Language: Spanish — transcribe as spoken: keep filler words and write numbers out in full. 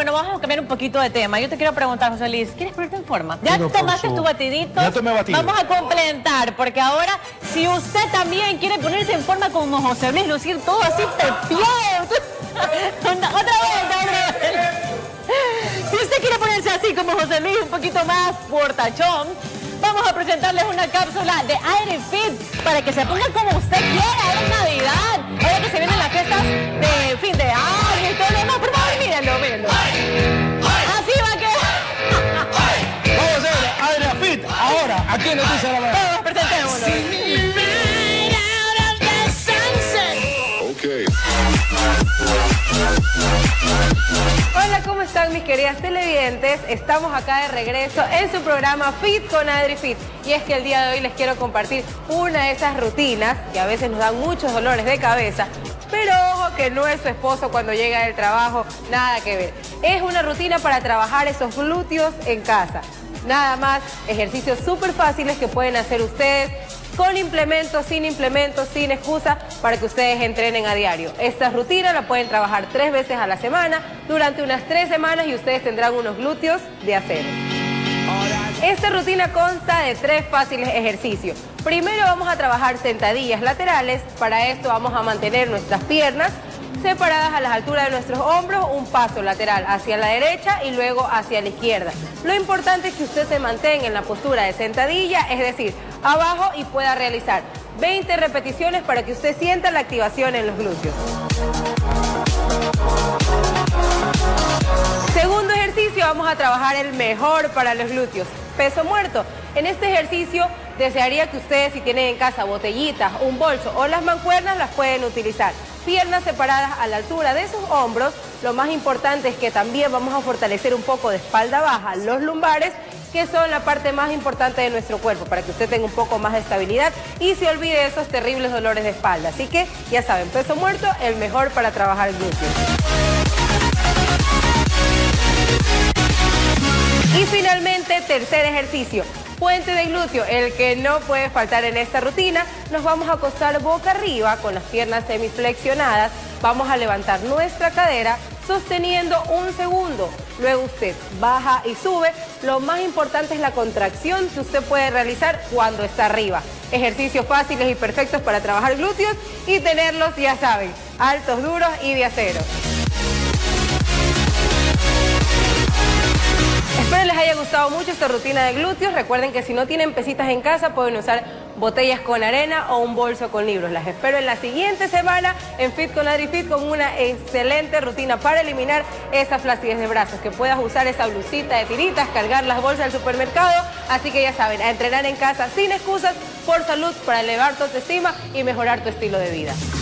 bueno, vamos a cambiar un poquito de tema. Yo te quiero preguntar, José Luis, ¿quieres ponerte en forma? ¿Ya Pero tomaste su... tu batidito? Ya tomé batido. Vamos a complementar, porque ahora, si usted también quiere ponerse en forma como José Luis, lucir todo así pepiado. Otra vez, otra vez. Si usted quiere ponerse así como José Luis, un poquito más portachón, vamos a presentarles una cápsula de Aire Fit para que se ponga como usted quiera. Ahora es Navidad, ahora que se vienen las fiestas de fin de año y todo lo demás. Por favor, mírenlo, mírenlo. Así va a quedar. Vamos a hacer Aire Fit ahora, aquí en Noticias de la Mañana. Todos presentémoslo. Hola, ¿cómo están mis queridas televidentes? Estamos acá de regreso en su programa Fit con Adri Fit. Y es que el día de hoy les quiero compartir una de esas rutinas que a veces nos dan muchos dolores de cabeza. Pero ojo que no es su esposo cuando llega del trabajo, nada que ver. Es una rutina para trabajar esos glúteos en casa. Nada más, ejercicios súper fáciles que pueden hacer ustedes con implementos, sin implementos, sin excusa, para que ustedes entrenen a diario. Esta rutina la pueden trabajar tres veces a la semana, durante unas tres semanas y ustedes tendrán unos glúteos de acero. Esta rutina consta de tres fáciles ejercicios. Primero vamos a trabajar sentadillas laterales. Para esto vamos a mantener nuestras piernas separadas a las alturas de nuestros hombros, un paso lateral hacia la derecha y luego hacia la izquierda. Lo importante es que usted se mantenga en la postura de sentadilla, es decir, abajo, y pueda realizar veinte repeticiones para que usted sienta la activación en los glúteos. Segundo ejercicio, vamos a trabajar el mejor para los glúteos, peso muerto. En este ejercicio desearía que ustedes, si tienen en casa botellitas, un bolso o las mancuernas, las pueden utilizar. Piernas separadas a la altura de sus hombros. Lo más importante es que también vamos a fortalecer un poco de espalda baja, los lumbares, que son la parte más importante de nuestro cuerpo, para que usted tenga un poco más de estabilidad y se olvide de esos terribles dolores de espalda. Así que, ya saben, peso muerto, el mejor para trabajar el glúteo. Y finalmente, tercer ejercicio, puente de glúteo, el que no puede faltar en esta rutina. Nos vamos a acostar boca arriba con las piernas semiflexionadas. Vamos a levantar nuestra cadera sosteniendo un segundo. Luego usted baja y sube. Lo más importante es la contracción que usted puede realizar cuando está arriba. Ejercicios fáciles y perfectos para trabajar glúteos y tenerlos, ya saben, altos, duros y de acero. Espero les haya gustado mucho esta rutina de glúteos. Recuerden que si no tienen pesitas en casa, pueden usar botellas con arena o un bolso con libros. Las espero en la siguiente semana en Fit con Adri Fit con una excelente rutina para eliminar esa flacidez de brazos. Que puedas usar esa blusita de tiritas, cargar las bolsas del supermercado. Así que ya saben, a entrenar en casa sin excusas, por salud, para elevar tu autoestima y mejorar tu estilo de vida.